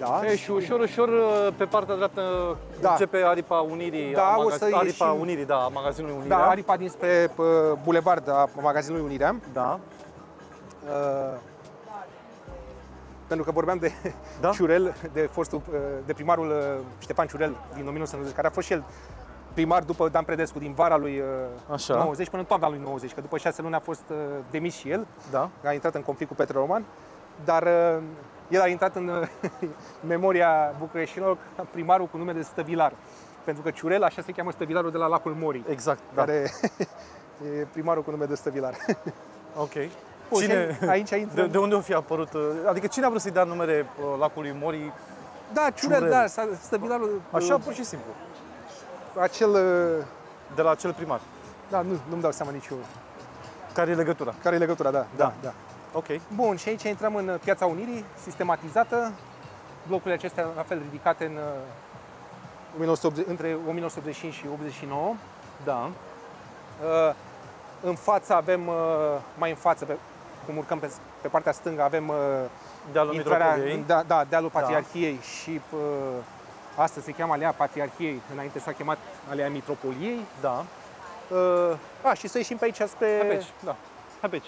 Da. Și ușor, ușor, pe partea dreaptă începe aripa Unirii, da, aripa Unirii, da, magazinului Unirea. Da, aripa dinspre bulevard a magazinului Unirea. Da. Pentru că vorbeam de Ciurel, de primarul Ștefan Ciurel din 1990, care a fost și el primar după Dan Predescu, din vara lui 90 până în toamna lui 90, că după 6 luni a fost demis și el. Da. A intrat în conflict cu Petre Roman, dar el a intrat în memoria bucureștinilor primarul cu nume de Stăvilar. Pentru că Ciurel, așa se cheamă Stăvilarul de la lacul Morii. Exact, care e primarul cu nume de Stăvilar. Ok. Cine, aici intră... de unde o fi apărut? Adică cine a vrut să-i dea numere lacului Morii? Da, Ciurel, da, Stăvilarul... Așa, pur și simplu. Acel... De la acel primar. Da, nu-mi dau seama nici eu. Care e legătura? Care e legătura, da. Ok. Bun, și aici intrăm în Piața Unirii, sistematizată. Blocurile acestea la fel ridicate între 1985 și 89. Da. În față avem, mai în față, cum urcăm pe partea stângă, avem dealul Mitropoliei. Da, dealul Patriarhiei și astăzi se cheamă Alea Patriarhiei, înainte s-a chemat Alea Mitropoliei. Da. Și să ieșim pe aici spre... Hai pe aici, da. Hai pe aici.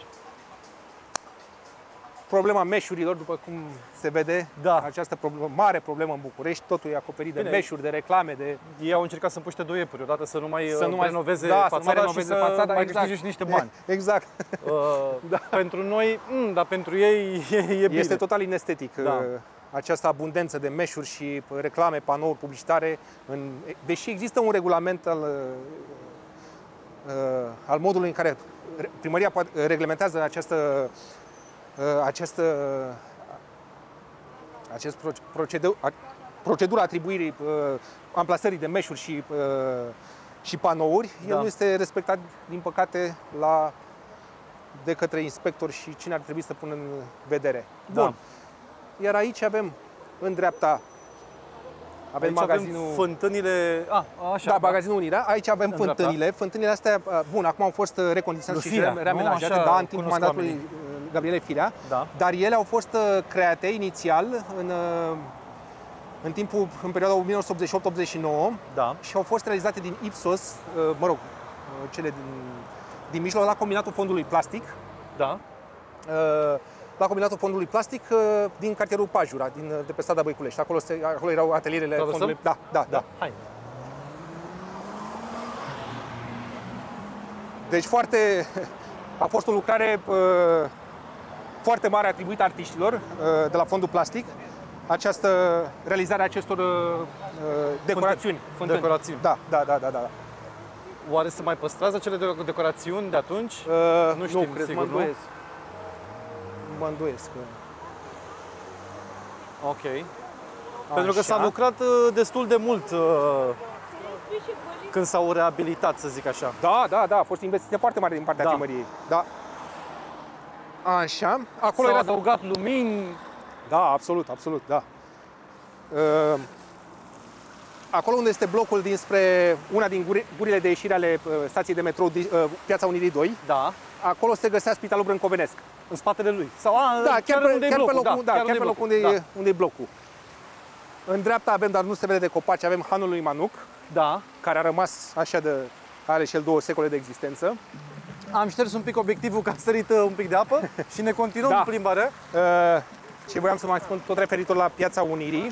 Problema meșurilor, după cum se vede, această mare problemă în București, totul e acoperit de meșuri, de reclame, de... Ei au încercat să împuște 2 iepuri, odată să nu mai renoveze fațada și să mai câștige și niște bani. Exact. Pentru noi, dar pentru ei e bine. Este total inestetic această abundență de meșuri și reclame, panouri publicitare, deși există un regulament al modului în care primăria reglementează procedura atribuirii amplasării de meșuri și panouri, el nu este respectat, din păcate, de către inspectori și cine ar trebui să pună în vedere. Bun. Iar aici avem, în dreapta, avem magazinul... Avem fântânile... magazinul Unirea. Aici avem fântânile. Fântânile astea, bun, acum au fost recondiționate și reamenajate, în timpul mandatului Gabrielei Firea, dar ele au fost create inițial în perioada 1988-89 și au fost realizate din Ipsos, cele din mijloc, la combinatul fondului plastic. Da. La combinatul fondului plastic din cartierul Pajura, de pe strada Băiculești. Acolo erau atelierele fondului. Da. Hai. Deci a fost o lucrare foarte mare atribuită artiștilor de la fondul plastic. Această realizare a acestor decorațiuni. Decorațiuni. Da. Oare se mai păstrează cele decorațiuni de atunci? Nu știu, sigur, nu? Mă îndoiesc. Ok. Pentru că s-a lucrat destul de mult când s-au reabilitat, să zic așa. Da, a fost investiție foarte mare din partea primăriei. Da. Așa. Acolo s-au adăugat lumini. Da, absolut, da. Acolo unde este blocul dinspre una din gurile de ieșire ale stației de metrou, Piața Unirii 2, acolo se găsea Spitalul Brâncovenesc. În spatele lui? Chiar pe locul unde e blocul. În dreapta avem, dar nu se vede de copaci, avem Hanul lui Manuc, care a rămas așa are și el 2 secole de existență. Am șters un pic obiectivul că a sărit un pic de apă și ne continuăm plimbarea. Ce voiam să mai spun, tot referitor la Piața Unirii,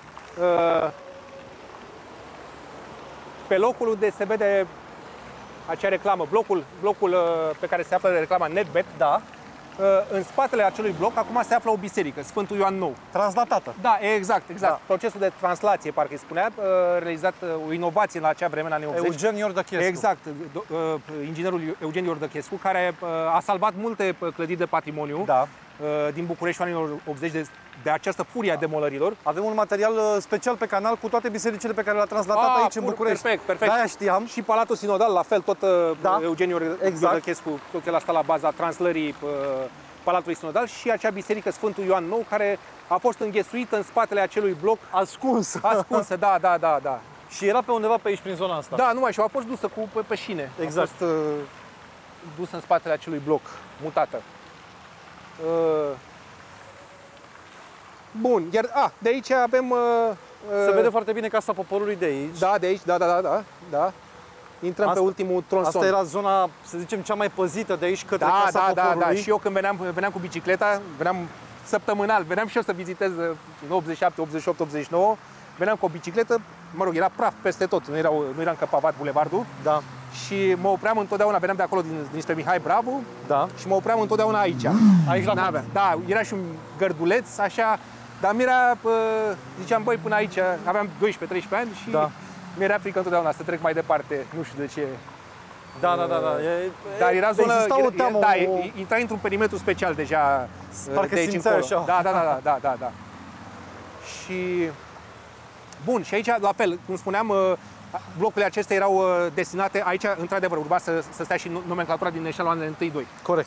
pe locul unde se vede acea reclamă, blocul pe care se află reclama NetBet, în spatele acelui bloc acum se află o biserică, Sfântul Ioan Nou. Translatată. Da, exact. Procesul de translație, parcă îi spunea, realizat o inovație la acea vreme, în anii 80. Eugen Iordăchescu. Exact, inginerul Eugen Iordăchescu, care a salvat multe clădiri de patrimoniu din București în anilor 80 de această furie a demolărilor. Avem un material special pe canal cu toate bisericile pe care le-a translatat aici în București. Perfect. De-aia știam. Și Palatul Sinodal, la fel, tot Eugen Iordăchescu, tot el a stat la baza translării Palatului Sinodal, și acea biserică Sfântul Ioan Nou, care a fost înghesuită în spatele acelui bloc. Ascunsă, da. Și era pe undeva pe aici, prin zona asta. Da, numai, și a fost dusă pe șine. Exact. A fost dusă în spatele acelui bloc, mutată. Bun, iar de aici avem... Se vede foarte bine Casa Poporului de aici. Da, de aici, da. Intrăm pe ultimul tronson. Asta era zona, să zicem, cea mai păzită de aici către Casa Poporului. Da. Și eu când veneam cu bicicleta, veneam săptămânal, veneam și eu să vizitez în 87, 88, 89, veneam cu o bicicletă, mă rog, era praf peste tot, nu era încă pavat bulevardul. Da. Și mă opream întotdeauna, veneam de acolo dinspre Mihai Bravu, da. Și mă opream întotdeauna aici. Aici la colț. Da, era și un gărduleț, așa, dar ziceam, băi, până aici, aveam 12-13 ani și mi-era frică întotdeauna să trec mai departe, nu știu de ce. Da. Dar era zonă, intrai într-un perimetru special deja. Parcă simțeai așa. Da. Și, bun, și aici, la fel, cum spuneam, blocurile acestea erau destinate, aici, într-adevăr, urma să stea și nomenclatura din eșaloanele 1-2. Corect.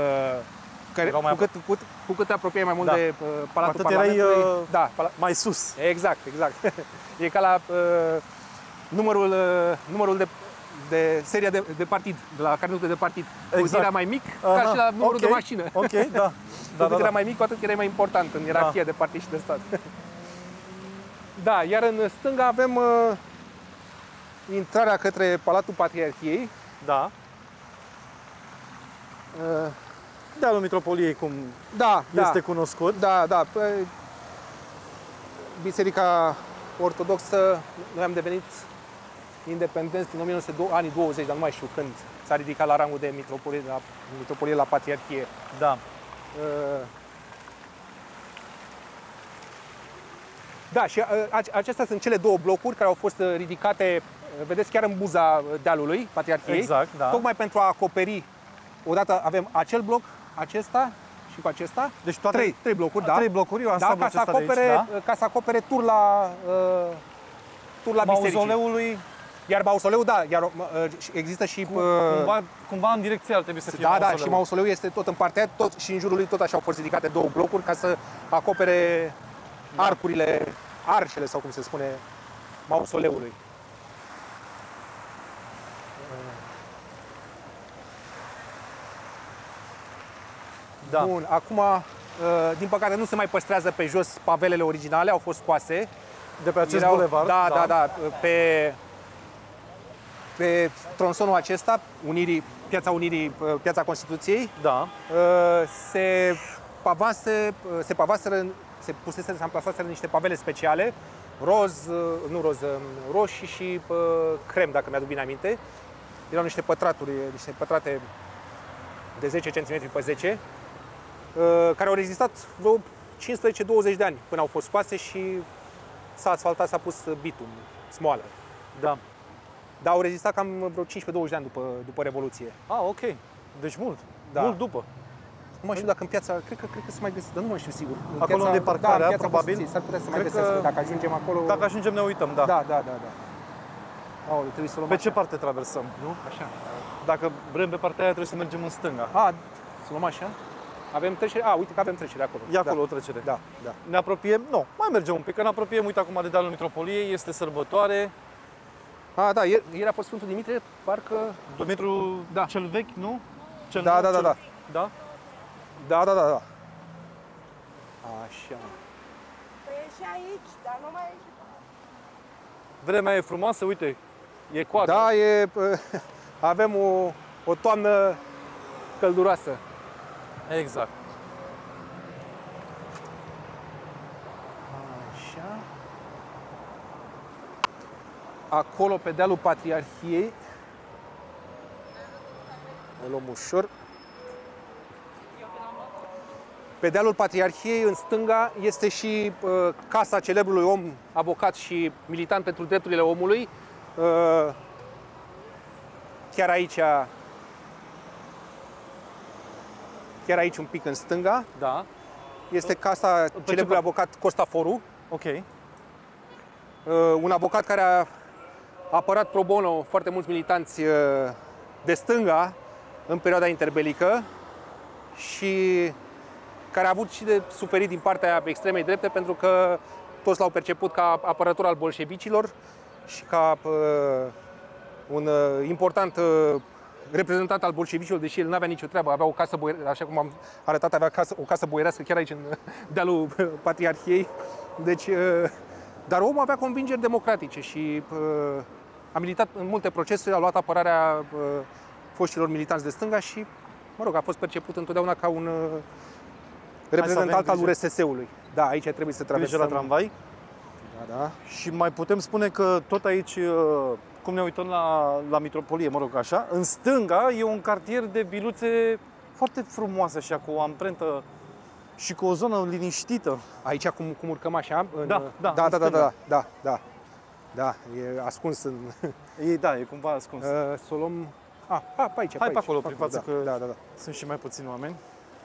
Cu cât te apropiai mai mult de Palatul Parlamentului, erai mai sus. Exact. E ca la numărul de seria de partid, de la carnetul de partid. Cu cât era mai mic, ca și la numărul de mașină. Ok, da. Cu cât era mai mic, cu atât erai mai important în ierarhia de partid și de stat. Da, iar în stânga avem intrarea către Palatul Patriarhiei. Da. Dealul Mitropoliei, cum este cunoscut. Da. Biserica Ortodoxă, noi am devenit independenți în anii 20, dar nu mai știu când s-a ridicat la rangul de mitropolie la Patriarhie. Da. Da, și acestea sunt cele două blocuri care au fost ridicate, vedeți, chiar în buza dealului Patriarhiei. Exact, da. Tocmai pentru a acoperi, odată avem acel bloc, acesta și cu acesta. Deci toate trei blocuri, da. 3 blocuri, eu am stat ca să acopere tur la bisericii. Mauzoleului. Iar mausoleul, există și... Cumva în direcție ar trebui să fie mausoleul. Da, și mausoleul este tot în partea și în jurul lui tot așa au fost ridicate două blocuri ca să acopere arcele sau cum se spune, mausoleului. Da. Bun, acum, din păcate, nu se mai păstrează pe jos pavelele originale, au fost scoase. De pe acest bulevard? Da. Pe tronsonul acesta, Piața Unirii, Piața Constituției, se amplasaseră niște pavele speciale, roșii și crem, dacă mi-aduc bine aminte. Erau niște pătrate de 10 cm pe 10, care au rezistat vreo 15-20 de ani până au fost scoase și s-a asfaltat, s-a pus bitum, smoală. Da. Dar au rezistat cam vreo 15-20 de ani după Revoluție. Ok. Deci mult. Mult după. Nu mai știu dacă în piața, cred că se mai găsesc, dar nu mai știu sigur. Acolo unde e parcarea, probabil. S-ar putea să mai găsească, dacă ajungem acolo. Dacă ajungem ne uităm, da. Da. Trebuie să luăm pe ce parte traversăm? Nu? Așa. Dacă vrem pe partea aia trebuie să mergem în stânga. Să luăm așa? Avem trecere? Uite că avem trecere acolo. E acolo o trecere. Da. Ne apropiem? Nu, mai mergem un pic, că ne apropiem, uite acum de dealul Mitropoliei, este sărbătoare. Ieri a fost Sfântul Dimitrie, parcă... Dumitru cel vechi, nu? Da. Da? Da. Așa. Păi e și aici, dar nu mai e și... Vremea e frumoasă, uite, e coadă. Da, avem o toamnă călduroasă. Exact. Așa. Acolo, pe dealul Patriarhiei, o luăm ușor. Pe dealul Patriarhiei, în stânga, este și casa celebrului om, avocat și militant pentru drepturile omului. Chiar aici un pic în stânga. Da. Este casa celebrului avocat Costa Foru. Ok. Un avocat care a apărat pro bono foarte mulți militanți de stânga în perioada interbelică și care a avut și de suferit din partea extremei drepte, pentru că toți l-au perceput ca apărător al bolșevicilor și ca un important reprezentant al bolșevicilor, deși el nu avea nicio treabă, avea o casă boierească, așa cum am arătat, avea o casă boierească chiar aici, în dealul Patriarhiei. Deci, dar omul avea convingeri democratice și a militat în multe procese, a luat apărarea foștilor militanți de stânga și, mă rog, a fost perceput întotdeauna ca un reprezentant al URSS-ului. Da, aici trebuie să traversăm. La tramvai. Da. Și mai putem spune că tot aici, cum ne uităm la Mitropolie, mă rog așa, în stânga e un cartier de viluțe foarte frumoase așa, cu o amprentă și cu o zonă liniștită. Aici cum urcăm așa? Da, e ascuns în... Da, e cumva ascuns. Să o luăm... pe aici. Hai pe acolo, prin față, că da. sunt și mai puțini oameni.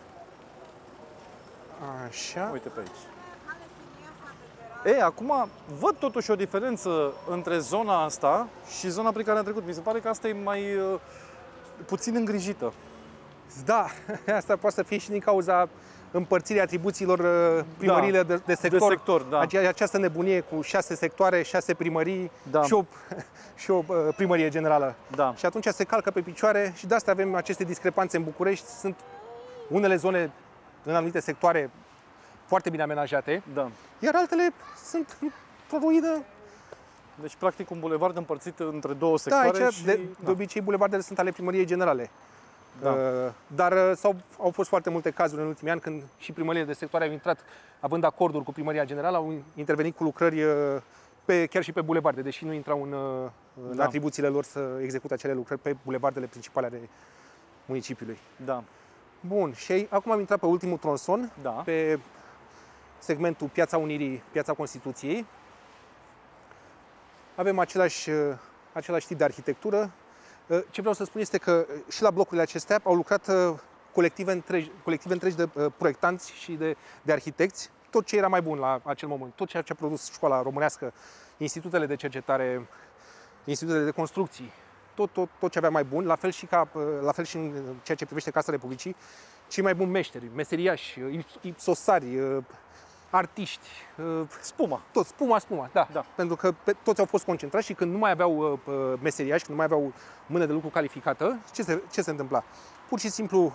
Așa. Uite pe aici. Acum văd totuși o diferență între zona asta și zona prin care am trecut. Mi se pare că asta e mai puțin îngrijită. Da, asta poate să fie și din cauza împărțirii atribuțiilor primăriilor de sector. Da. Această nebunie cu 6 sectoare, 6 primării și o primărie generală. Da. Și atunci se calcă pe picioare și de asta avem aceste discrepanțe în București. Sunt unele zone în anumite sectoare foarte bine amenajate, iar altele sunt într-o ruină. Deci, practic, un bulevard împărțit între două sectoare. Da, aici, de obicei, bulevardele sunt ale primăriei generale. Da. Dar au fost foarte multe cazuri în ultimii ani când și primăriile de sectoare au intrat, având acorduri cu primăria generală, au intervenit cu lucrări chiar și pe bulevarde, deși nu intrau în atribuțiile lor să execute acele lucrări pe bulevardele principale ale municipiului. Da. Bun, și acum am intrat pe ultimul tronson, pe segmentul Piața Unirii, Piața Constituției. Avem același tip de arhitectură. Ce vreau să spun este că și la blocurile acestea au lucrat colective întregi de proiectanți și de arhitecți. Tot ce era mai bun la acel moment, tot ceea ce a produs școala românească, institutele de cercetare, institutele de construcții, tot ce avea mai bun, la fel și în ceea ce privește Casa Republicii, cei mai buni meșteri, meseriași, ipsosari, artiști, spuma. Tot, spuma, da. Pentru că toți au fost concentrați și când nu mai aveau meseriași, când nu mai aveau mână de lucru calificată, ce se întâmpla? Pur și simplu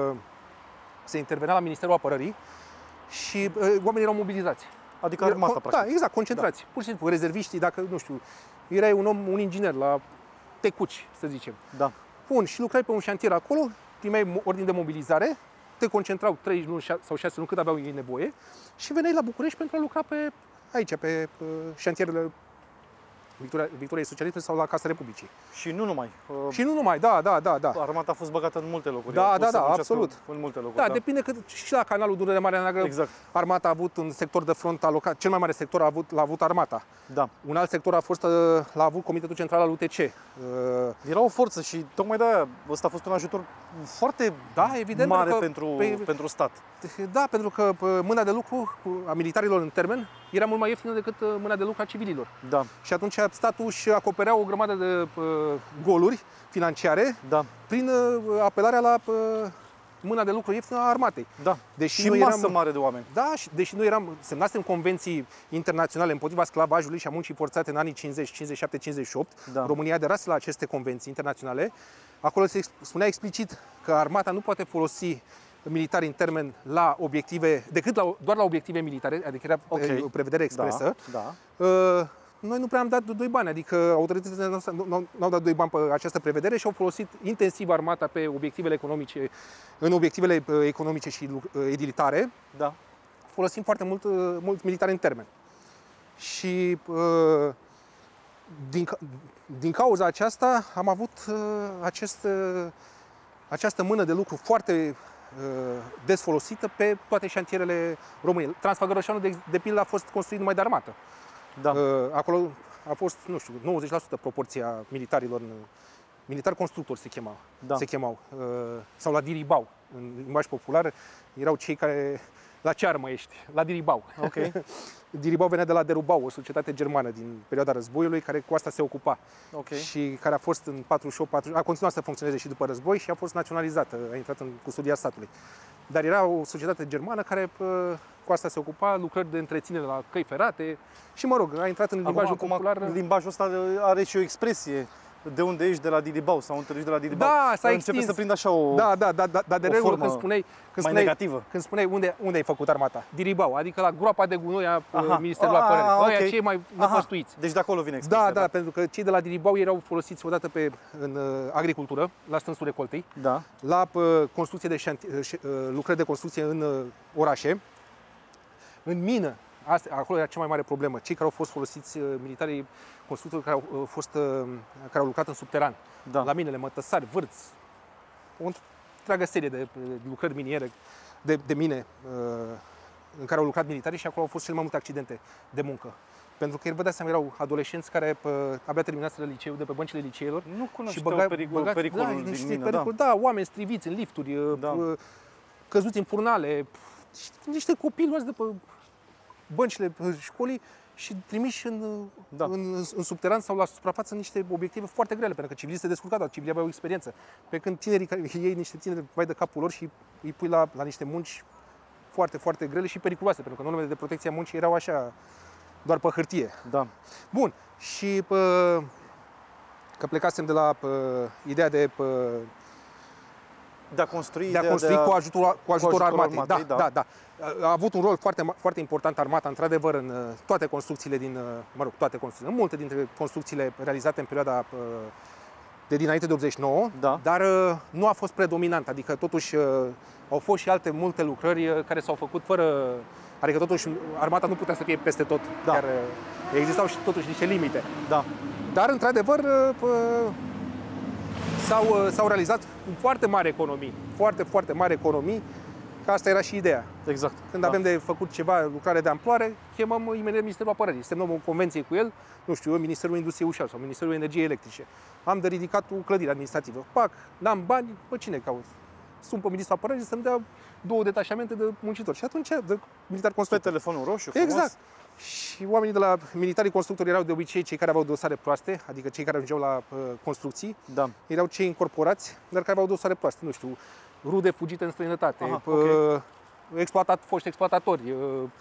se intervenea la Ministerul Apărării și oamenii erau mobilizați. Adică armata, practic. Da, exact, concentrați. Da. Pur și simplu, rezerviștii, dacă, nu știu, erai un inginer la Tecuci, să zicem. Da. Bun, și lucrai pe un șantier acolo, primeai ordin de mobilizare, te concentrau 3 luni sau 6 luni cât aveau ei nevoie și veneai la București pentru a lucra pe șantierele Victoriei Socialisme sau la Casa Republicii. Și nu numai. Și nu numai, da. Armata a fost băgată în multe locuri. Da, absolut. În multe locuri. Da, depinde că și la canalul Dunăre-Marea Neagră, exact. Armata a avut un sector de front alocat, cel mai mare sector l-a avut armata. Da. Un alt sector l-a avut Comitetul Central al UTC. Era o forță și tocmai de-aia ăsta a fost un ajutor foarte mare pentru stat. Da, pentru că mâna de lucru a militarilor în termen era mult mai ieftină decât mâna de lucru a civililor. Da. Și atunci statul își acoperea o grămadă de goluri financiare prin apelarea la mâna de lucru ieftină a armatei. Da. Și masă mare de oameni. Da, deși noi semnasem convenții internaționale împotriva sclavajului și a muncii forțate în anii 50, 57, 58. Da. România aderase la aceste convenții internaționale. Acolo se spunea explicit că armata nu poate folosi militari în termen la obiective, decât doar la obiective militare, adică era o prevedere expresă. Da. Noi nu prea am dat doi bani, adică autoritățile noastre n-au dat doi bani pe această prevedere și au folosit intensiv armata pe obiectivele economice, în obiectivele economice și edilitare. Da. Folosim foarte mult militari în termen. Și din cauza aceasta am avut această mână de lucru foarte des folosită pe toate șantierele României. Transfăgărășanul, de pildă, a fost construit numai de armată. Da. Acolo a fost, nu știu, 90% proporția militarilor, militari constructori se chemau, sau la diribau, în limbaj popular, erau cei care, la cearmă ești, la diribau. Okay. Diribau venea de la Derubau, o societate germană din perioada războiului, care cu asta se ocupa. Okay. Și care a fost în 48, a continuat să funcționeze și după război și a fost naționalizată, a intrat în custodia statului. Dar era o societate germană care cu asta se ocupa, lucrări de întreținere la căi ferate și, mă rog, a intrat în limbajul popular. Limbajul ăsta are și o expresie de unde ești, de la Diribau, sau întâlnești de la Diribau. Da, s-a începe extins. să prindă așa o Da, de regulă când spuneai, negativă. Când spuneai unde ai făcut armata? Diribau, adică la groapa de gunoi a Ministerului Apărării. Ăia cei mai năpăstuiți. Deci de acolo vine expresia. Da, pentru că cei de la Diribau erau folosiți odată în agricultură, la strânsul recoltei, la construcție de lucrări de construcție în orașe, în mină. Acolo era cea mai mare problemă. Cei care au fost folosiți, militarii, constructori care au lucrat în subteran, la minele Mătăsari, Vârți, o întreagă serie de lucrări miniere, de mine în care au lucrat militarii și acolo au fost cele mai multe accidente de muncă. Pentru că, vă dați seama, erau adolescenți care abia terminaseră liceul, de pe băncile liceelor. Nu cunoșteau pericolul din mină. Da, oameni striviți în lifturi, căzuți în furnale, niște copii luați de pe băncile școlii și trimiși în subteran sau la suprafață niște obiective foarte grele, pentru că civilii se descurcau, dar civilii aveau experiență. Pe când tinerii care iei niște tineri vai de capul lor și îi pui la niște munci foarte, foarte grele și periculoase, pentru că normele de protecție a muncii erau așa, doar pe hârtie. Da. Bun. Și că plecasem de la ideea de a construi cu ajutorul armatei. Da. A avut un rol foarte, foarte important armata, într-adevăr, în toate construcțiile în multe dintre construcțiile realizate în perioada de dinainte de 89, dar nu a fost predominant, adică totuși au fost și alte multe lucrări care s-au făcut fără, adică totuși armata nu putea să fie peste tot, chiar existau și totuși niște limite. Da. Dar într-adevăr s-au realizat cu foarte mari economii, foarte, foarte mari economii, că asta era și ideea. Exact. Când avem de făcut ceva, lucrare de amploare, chemăm imediat Ministerul Apărării, semnăm o convenție cu el, nu știu, Ministerul Industriei Ușoare sau Ministerul Energiei Electrice. Am de ridicat o clădire administrativă. Pac, n-am bani, cine caut? Sun pe Ministrul Apărării să-mi dea 2 detașamente de muncitori. Și atunci, de militar constructor. Pe telefonul roșu, frumos. Exact. Și oamenii de la militarii constructori erau de obicei cei care aveau dosare proaste, adică cei care ajungeau la construcții. Erau cei incorporați, dar care aveau dosare proaste, nu știu, rude fugite în străinătate, foști exploatatori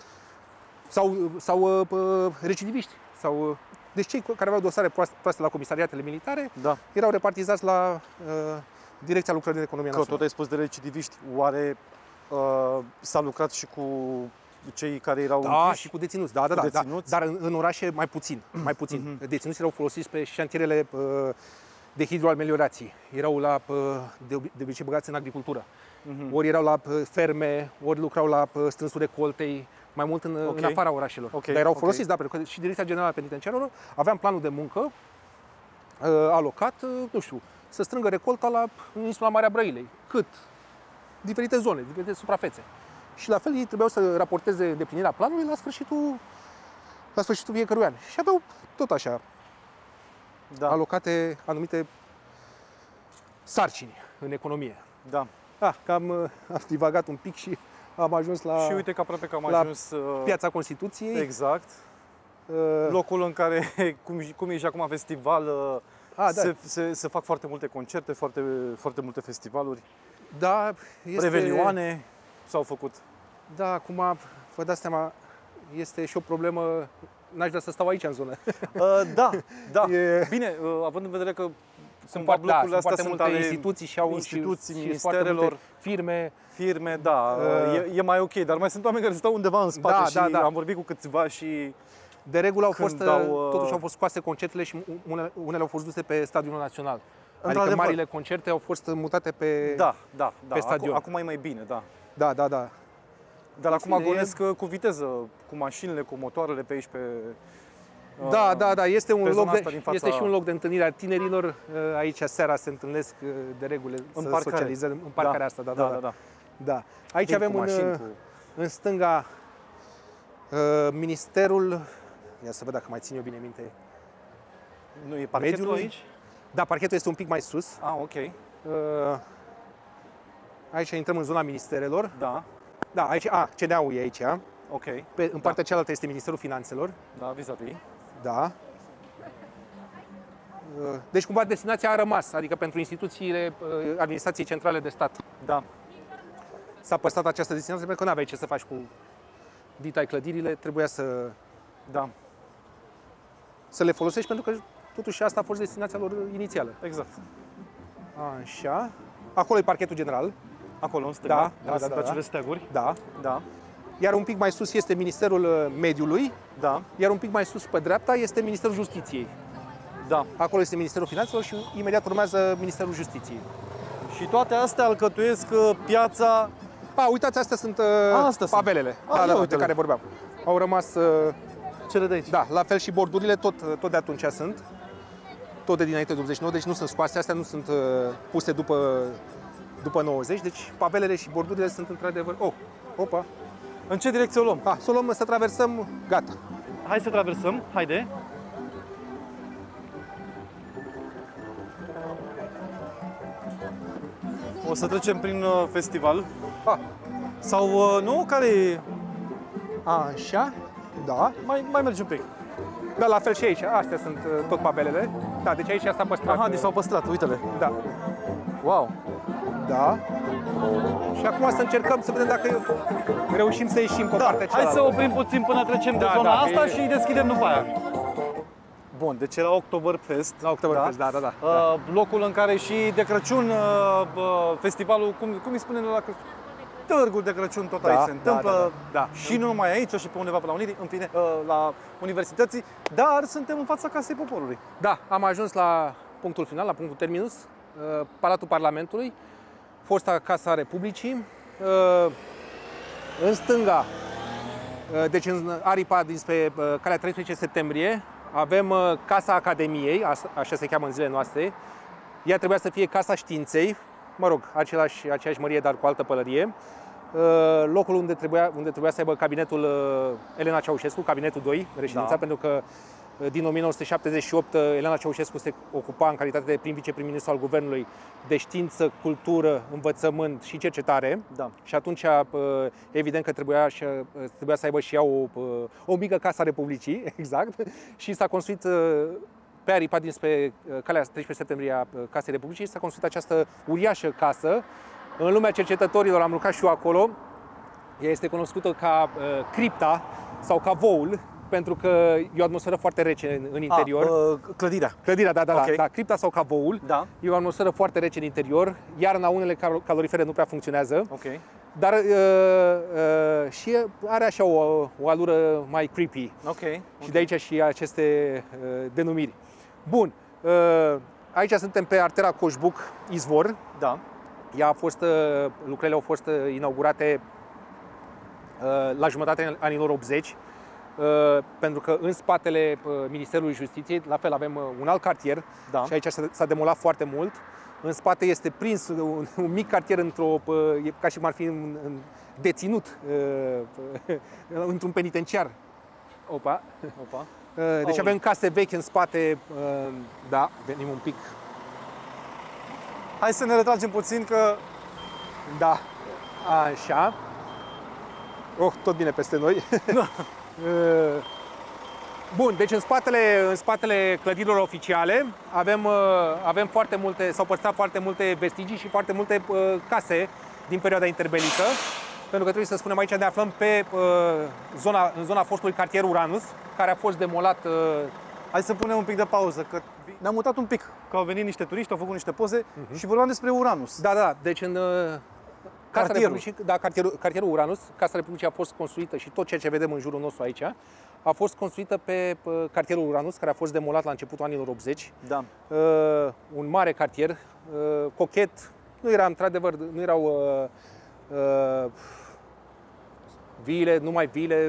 sau recidiviști. Deci cei care aveau dosare proaste la comisariatele militare erau repartizați la Direcția Lucrării de Economie Națională. Tot ai spus de recidiviști, oare s-a lucrat și cu cei care erau închiși? Și cu deținuți, dar în orașe mai puțin. Deținuții erau folosiți pe șantierele de hidroameliorații. Erau de obicei băgați în agricultură. Ori erau la ferme, ori lucrau la strânsul recoltei, mai mult în afara orașelor. Dar erau folosiți, pentru că și Direcția Generală Penitenciară avea planul de muncă alocat, nu știu, să strângă recolta în insula Marea Brăilei. Cât? Diferite zone, diferite suprafețe. Și la fel ei trebuiau să raporteze îndeplinirea planului la sfârșitul fiecărui an. Și aveau tot așa alocate anumite sarcini în economie. Că am divagat un pic și am ajuns la... Și uite că aproape că am ajuns... Piața Constituției. Exact. Locul în care, cum e și acum festival, se fac foarte multe concerte, foarte multe festivaluri. Revelioane s-au făcut. Da, acum, vă dați seama, este și o problemă, n-aș vrea să stau aici în zonă. Bine, având în vedere că sunt foarte multe instituții și ministerelor, firme. E mai ok, dar mai sunt oameni care stau undeva în spate și am vorbit cu câțiva și... De regulă totuși au fost scoase concertele și unele au fost duse pe Stadionul Național. Adică marile concerte au fost mutate pe stadion. Acum e mai bine, Da. Dar acum agonesc cu viteză, cu mașinile, cu motoarele pe aici, pe... Este și un loc de întâlnire a tinerilor. Aici seara se întâlnesc de regulă să socializăm în parcarea asta. Da. Aici avem în stânga Ministerul, ia să văd dacă mai țin eu bine minte. Nu e parchetul aici? Da, parchetul este un pic mai sus. Ok. Aici intrăm în zona ministerelor. Da, aici, CNA-ul e aici. Ok. În partea cealaltă este Ministerul Finanțelor. Vis-a-vis. Da. Deci cumva destinația a rămas, adică pentru instituțiile administrației centrale de stat. S-a păstrat această destinație pentru că nu aveai ce să faci cu vitai clădirile, trebuia să le folosești pentru că totuși asta a fost destinația lor inițială. Exact. Așa. Acolo e parchetul general. Acolo, în stânga, pe acele steaguri. Da. Da. Iar un pic mai sus este Ministerul Mediului, Da. iar un pic mai sus pe dreapta este Ministerul Justiției. Da. Acolo este Ministerul Finanțelor și imediat urmează Ministerul Justiției. Și toate astea alcătuiesc piața. Uitați, astea sunt astea pavelele de care vorbeam. Au rămas, cele de aici. da, la fel și bordurile, tot de atunci sunt. Tot de dinainte de 89, deci nu sunt scoase, astea nu sunt puse după 90, deci pavelele și bordurile sunt într-adevăr... Opa! În ce direcție o luăm? Să o luăm, să traversăm, gata. Hai să traversăm, haide. O să trecem prin festival. Sau nu? Care e? Așa, da. Mai mergi un pic. Da, la fel și aici, astea sunt tot pavelele. Da, deci aici s-a păstrat. Aha, deci s-au păstrat, uite-le. Da. Wow. Da. Și acum să încercăm să vedem dacă reușim să ieșim pe partea cealaltă. Hai să oprim puțin până trecem de zona asta și deschidem după aia. Bun, deci era Oktoberfest. La Oktoberfest, da. Locul în care și de Crăciun, festivalul, cum îi spune la Crăciun? Târgul de Crăciun tot aici se întâmplă. Da. Și nu numai aici, și pe undeva pe la Uniri, în fine, la universității, dar suntem în fața Casei Poporului. Da, am ajuns la punctul final, la punctul terminus, Palatul Parlamentului, fosta Casa Republicii. În stânga, deci în aripa dinspre calea 13 septembrie, avem Casa Academiei, așa se cheamă în zilele noastre. Ea trebuia să fie Casa Științei, mă rog, aceeași mărie, dar cu altă pălărie. Locul unde trebuia să aibă cabinetul Elena Ceaușescu, cabinetul 2, reședința, pentru că din 1978 Elena Ceaușescu se ocupa în calitate de prim viceprim-ministru al guvernului de știință, cultură, învățământ și cercetare. Da. Și atunci evident că trebuia să aibă și ea o mică casă a Republicii, exact, și s-a construit pe aripa dinspre calea 13 septembrie a Casei Republicii, s-a construit această uriașă casă. În lumea cercetătorilor am lucrat și eu acolo. Ea este cunoscută ca cripta sau ca voul, pentru că e o atmosferă foarte rece în interior. Clădirea. Clădirea, da, Okay. da. Cripta sau ca voul. Da. E o atmosferă foarte rece în interior. Iarna unele calorifere nu prea funcționează. Ok. Dar și are așa o alură mai creepy. Ok. Și de aici și aceste denumiri. Bun. Aici suntem pe artera Coșbuc-Izvor. Da. Lucrările au fost inaugurate la jumătatea anilor 80, pentru că în spatele Ministerului Justiției, la fel, avem un alt cartier, Da. și aici s-a demolat foarte mult. În spate este prins un mic cartier ca și cum ar fi deținut într-un penitenciar. Opa. Deci avem case vechi în spate. Da, venim un pic. Hai să ne retragem puțin că... Da, așa. Tot bine peste noi. Bun, deci în spatele clădirilor oficiale avem foarte multe, s-au păstrat foarte multe vestigii și foarte multe case din perioada interbelică. Pentru că trebuie să spunem, aici ne aflăm în zona fostului cartier Uranus, care a fost demolat. Hai să punem un pic de pauză, că ne-am mutat un pic, că au venit niște turiști, au făcut niște poze și vorbeam despre Uranus. Da, deci în Casa Republicii, cartierul Uranus, Casa Republicii a fost construită și tot ceea ce vedem în jurul nostru aici a fost construită pe cartierul Uranus, care a fost demolat la începutul anilor 80. Da. Un mare cartier, cochet, într-adevăr, nu erau vile, numai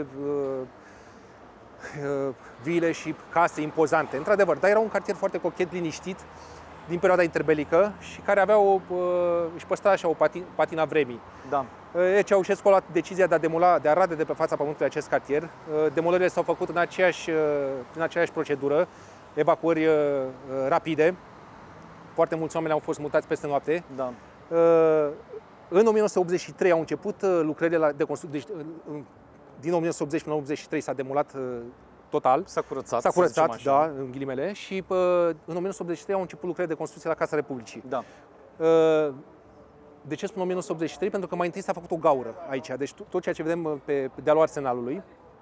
vile și case impozante, într-adevăr, dar era un cartier foarte cochet, liniștit, din perioada interbelică și care avea își păstra așa o patina vremii. Da. Ceaușescu a luat decizia de a rade de pe fața pământului acest cartier. Demolările s-au făcut în aceeași procedură, evacuări rapide. Foarte mulți oameni au fost mutați peste noapte. Da. În 1983 au început lucrările de construcție. Deci, din 1980 până 1983 s-a demolat total. S-a curățat. S-a curățat, da, în ghilimele. Și în 1983 au început lucrările de construcție la Casa Republicii. Da. De ce spun 1983? Pentru că mai întâi s-a făcut o gaură aici. Deci tot ceea ce vedem pe dealul Arsenalului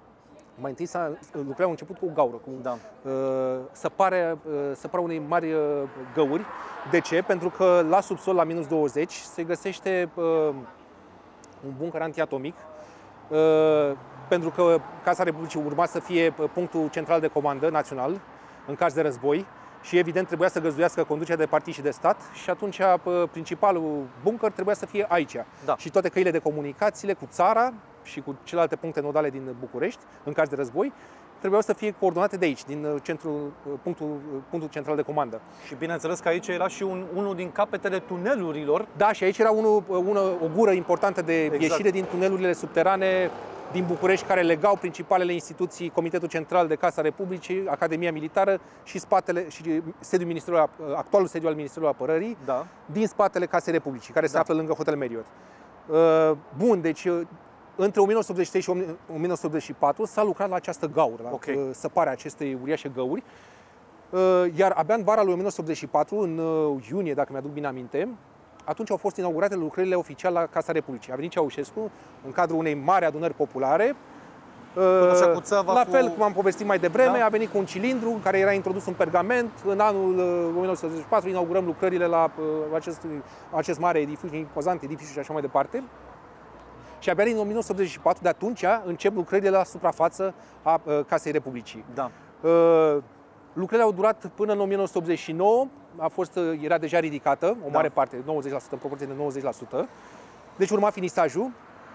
Mai întâi lucrarea a început cu o gaură, cu săparea unei mari găuri. De ce? Pentru că la subsol, la minus 20, se găsește un bunker antiatomic, pentru că Casa Republicii urma să fie punctul central de comandă național în caz de război și evident trebuia să găzduiască conducerea de partid și de stat și atunci principalul bunker trebuia să fie aici. Da. Și toate căile de comunicațiile cu țara și cu celelalte puncte nodale din București, în caz de război, trebuiau să fie coordonate de aici, din punctul central de comandă. Și bineînțeles că aici era și unul din capetele tunelurilor. Da, și aici era o gură importantă de ieșire din tunelurile subterane din București, care legau principalele instituții, Comitetul Central de Casa Republicii, Academia Militară și actualul sediu al Ministerului Apărării, din spatele Casei Republicii, care se află lângă Hotel Marriott. Bun, deci între 1983 și 1984 s-a lucrat la această gaură, la săparea acestei uriașe găuri, iar abia în vara lui 1984, în iunie, dacă mi-aduc bine aminte, atunci au fost inaugurate lucrările oficiale la Casa Republicii. A venit Ceaușescu în cadrul unei mari adunări populare. La fel cum am povestit mai devreme, a venit cu un cilindru în care era introdus un pergament. În anul 1984 inaugurăm lucrările la acest mare edificiu, impozant edificiu și așa mai departe. Și abia în 1984, de atunci, încep lucrările la suprafață a Casei Republicii. Lucrările au durat până în 1989, era deja ridicată, o mare parte, 90%, în proporție de 90%. Deci urma finisajul.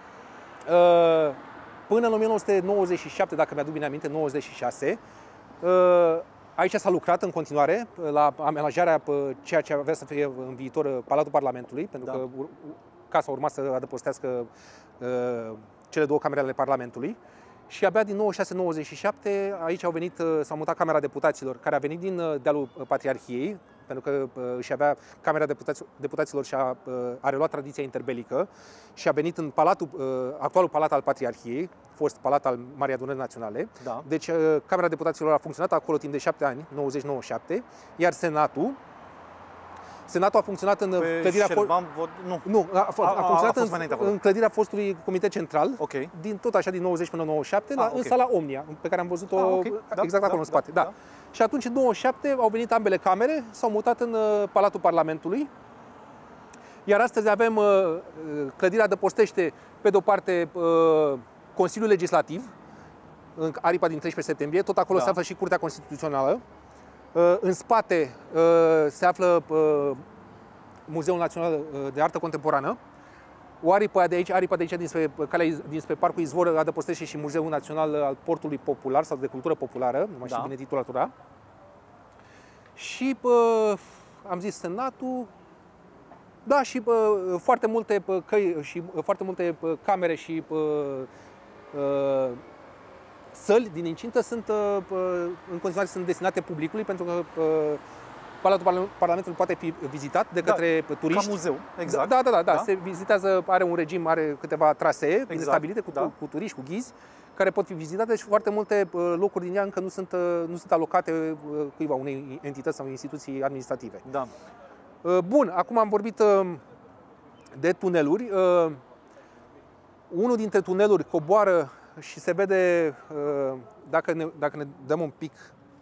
Până în 1997, dacă mi-aduc bine aminte, 96, aici s-a lucrat în continuare la amenajarea ceea ce avea să fie în viitor Palatul Parlamentului, pentru că casa urma să adăpostească cele două camere ale Parlamentului. Și abia din 96-97 aici s-a mutat Camera Deputaților, care a venit din dealul Patriarhiei, pentru că Camera Deputaților a reluat tradiția interbelică și a venit în actualul Palat al Patriarhiei, fost Palat al Marii Adunări Naționale. Deci Camera Deputaților a funcționat acolo timp de 7 ani, 90-97, iar Senatul a funcționat în clădirea în clădirea fostului Comitet Central, din 90 până 97, în sala Omnia, pe care am văzut-o exact acolo în spate. Și atunci, în 97, au venit ambele camere, s-au mutat în Palatul Parlamentului. Iar astăzi avem clădirea adăpostește, pe de-o parte, Consiliul Legislativ, în aripa din 13 septembrie, tot acolo se află și Curtea Constituțională. În spate se află Muzeul Național de Artă Contemporană. O aripa de aici, dinspre Parcul Izvor, adăpostește și Muzeul Național al Portului Popular sau de Cultură Populară, nu mai știu bine titulatura. Și am zis Senatul, și foarte multe căi și foarte multe camere și săli din incintă sunt în continuare destinate publicului, pentru că Palatul Parlamentului poate fi vizitat de către turiști. Ca muzeu, exact. Da. Se vizitează, are un regim, are câteva trasee bine stabilite cu turiști, cu ghizi, care pot fi vizitate și foarte multe locuri din ea încă nu sunt alocate cuiva, unei entități sau instituții administrative. Bun, acum am vorbit de tuneluri. Unul dintre tuneluri coboară și se vede, dacă ne dăm un pic,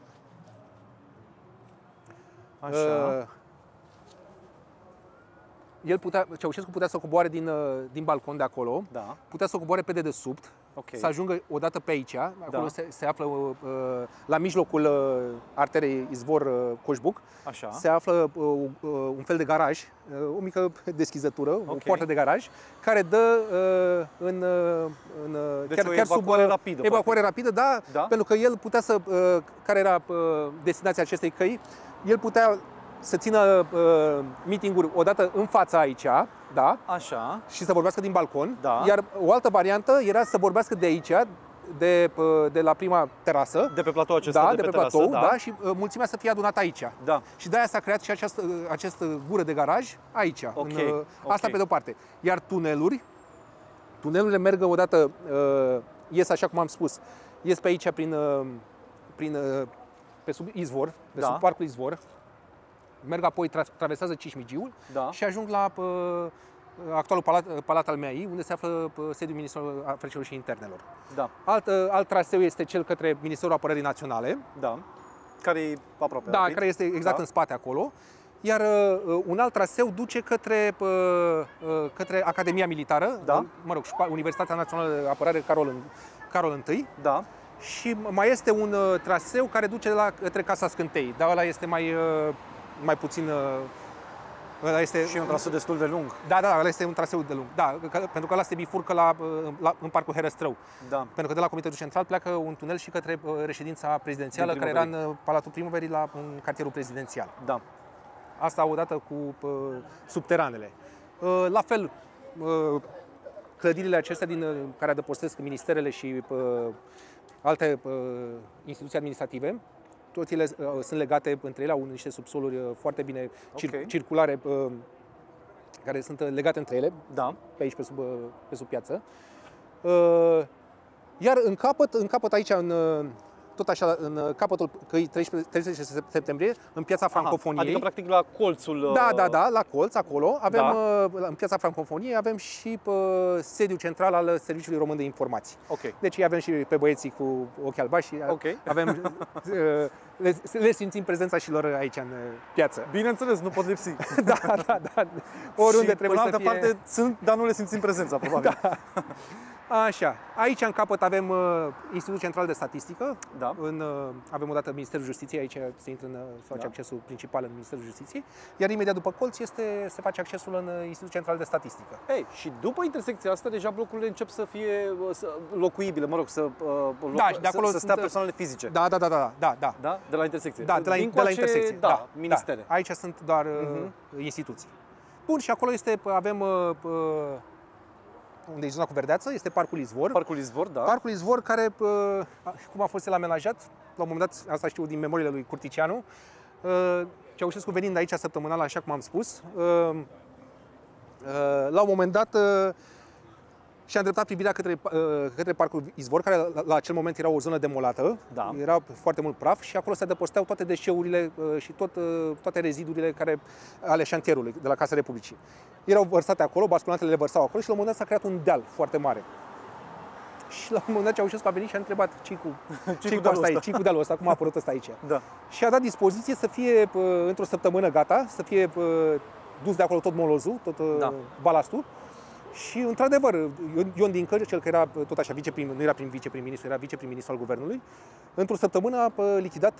Ceaușescu putea să coboare din balcon de acolo, putea să coboare pe dedesubt, să ajungă odată pe aici, acolo se află la mijlocul arterei Izvor-Coșbuc, se află un fel de garaj, o mică deschizătură, o poartă de garaj, care dă chiar sub evacuare rapidă, pentru că el putea care era destinația acestei căi, el putea să țină meeting-uri odată în fața aici, și să vorbească din balcon, iar o altă variantă era să vorbească de aici, de la prima terasă. De pe platou acesta, de pe platou, și mulțimea să fie adunată aici. Și de-aia s-a creat și această gură de garaj aici. Asta pe de-o parte. Iar tunelurile merg odată, ies așa cum am spus, ies pe aici pe sub Izvor, de sub Parcul Izvor, merg apoi, traversează Cismigiul și ajung actualul palat al MEAI, unde se află sediul Ministerului Afacerilor și Internelor. Da. Alt traseu este cel către Ministerul Apărării Naționale. Da. Care e aproape. Da, care este exact în spate acolo. Iar un alt traseu duce către Academia Militară, mă rog, Universitatea Națională de Apărare Carol I. Da. Și mai este un traseu care duce către Casa Scântei, dar ăla este mai puțin... Ăla este și un traseu destul de lung. Da, ăla este un traseu de lung. Da, pentru că ăla se bifurcă în Parcul Herăstrău. Da. Pentru că de la Comitetul Central pleacă un tunel și către reședința prezidențială, care era în Palatul Primăverii, în cartierul prezidențial. Da. Asta odată cu subteranele. La fel, clădirile acestea care adăpostesc ministerele și alte instituții administrative, toate ele sunt legate între ele, au niște subsoluri foarte bine circulare, care sunt legate între ele, pe aici, pe sub piață. Iar în capăt aici, tot așa, în capătul căii 13 septembrie, în Piața Francofoniei. Adică, practic, la colțul... Da, la colț, acolo. Avem, în Piața Francofoniei, avem și sediul central al Serviciului Român de Informații. Deci avem și pe băieții cu ochi albaștri, avem, le simțim prezența și lor aici în piață. Bineînțeles, nu pot lipsi. Da. Oriunde și trebuie să fie... Pe altă parte sunt, dar nu le simțim prezența, probabil. Da. Așa. Aici, în capăt, avem Institutul Central de Statistică. Da. Avem odată Ministerul Justiției, aici se face accesul principal în Ministerul Justiției. Iar imediat după colț se face accesul în Institutul Central de Statistică. Ei, și după intersecția asta, deja blocurile încep să fie locuibile, mă rog, să stea persoanele fizice. Da. De la intersecție. Da, de la intersecție. Da, ministere. Da. Aici sunt doar instituții. Bun, și acolo avem... unde e zona cu verdeață, este Parcul Izvor. Parcul Izvor, da. Parcul Izvor, care, cum a fost el amenajat, la un moment dat, asta știu din memoriile lui Curticianu, Ceaușescu venind aici săptămânal, așa cum am spus, la un moment dat și-a îndreptat privirea către Parcul Izvor, care la acel moment era o zonă demolată, era foarte mult praf și acolo se adăposteau toate deșeurile și toate rezidurile ale șantierului de la Casa Republicii. Erau vărsate acolo, basculantele le vărsau acolo și la un moment dat s-a creat un deal foarte mare. Și la un moment dat Ceaușescu a venit și a întrebat ce cu dealul ăsta, cum a apărut ăsta aici. Da. Și a dat dispoziție să fie într-o săptămână gata, să fie dus de acolo tot molozul, tot balastul. Și, într-adevăr, Ion Dincă, cel care era tot așa nu era viceprim-ministru, era viceprim-ministru al guvernului, într-o săptămână a lichidat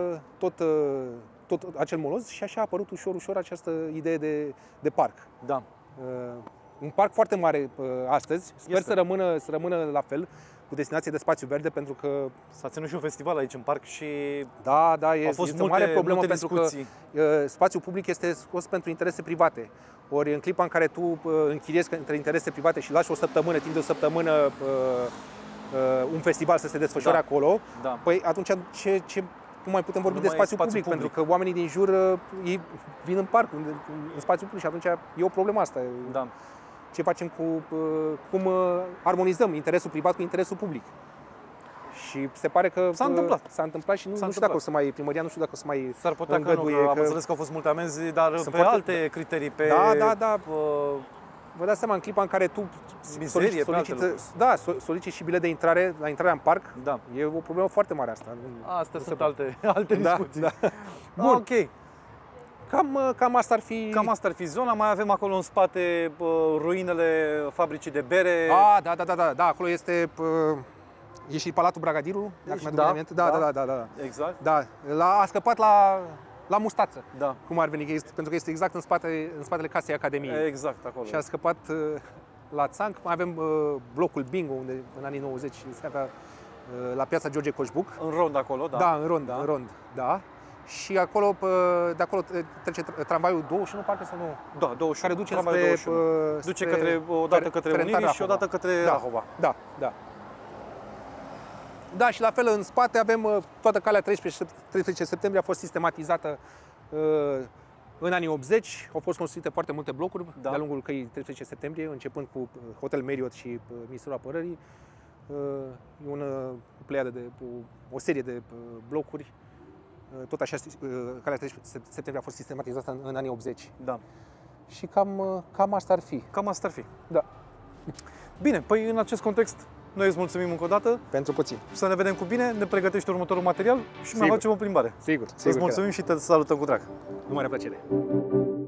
tot acel moloz și așa a apărut ușor această idee de parc. Da. Un parc foarte mare astăzi, sper să rămână la fel, cu destinație de spațiu verde, pentru că... S-a ținut și un festival aici în parc și... Da, este o mare problemă pentru discuții. Că spațiul public este scos pentru interese private. Ori în clipa în care tu închiriezi între interese private și lași timp de o săptămână, un festival să se desfășoare acolo, păi atunci cum mai putem vorbi de spațiu public? Pentru că oamenii din jur ei vin în parc, în spațiu public și atunci e o problemă asta. Da. Ce facem cum armonizăm interesul privat cu interesul public? Și se pare că s-a întâmplat și nu știu dacă o să mai primăria, nu știu dacă o să mai s-ar putea îngăduie, am înțeles că au fost multe amenzi, dar pe alte criterii, Da. Vă dați seama, în clipa în care tu soliciți și bilet de intrare, la intrarea în parc, e o problemă foarte mare asta. Astea sunt alte discuții. Da. Bun. Ok. Cam asta ar fi... Cam asta ar fi zona. Mai avem acolo în spate ruinele fabricii de bere. Da, acolo este... E și Palatul Bragadiru, dacă mi-aduc aminte. Da. Exact. Da, a scăpat la Mustață, cum ar veni, pentru că este exact în spatele casei Academiei. Exact, acolo. Și a scăpat la Țanc. Mai avem blocul Bingo, unde în anii 90 se avea la piața George Coșbuc. În rond acolo, da. Da, în rond, da. Și acolo, de acolo trece tramvaiul 21, parcă sau nu? Da, 21. Care duce odată către Unirii și odată către Rahova. Da. Da, și la fel în spate avem toată calea 13 septembrie a fost sistematizată în anii 80. Au fost construite foarte multe blocuri de-a lungul căii 13 septembrie, începând cu Hotel Marriott și Ministerul Apărării. O serie de blocuri. Tot așa, calea 13 septembrie a fost sistematizată în anii 80. Da. Și cam asta ar fi. Cam asta ar fi. Da. Bine, păi în acest context, noi îți mulțumim încă o dată. Pentru puțin. Să ne vedem cu bine, ne pregătești următorul material și mai Sigur. facem o plimbare. Sigur. Îți mulțumim și te salutăm cu drag. Cu mare plăcere.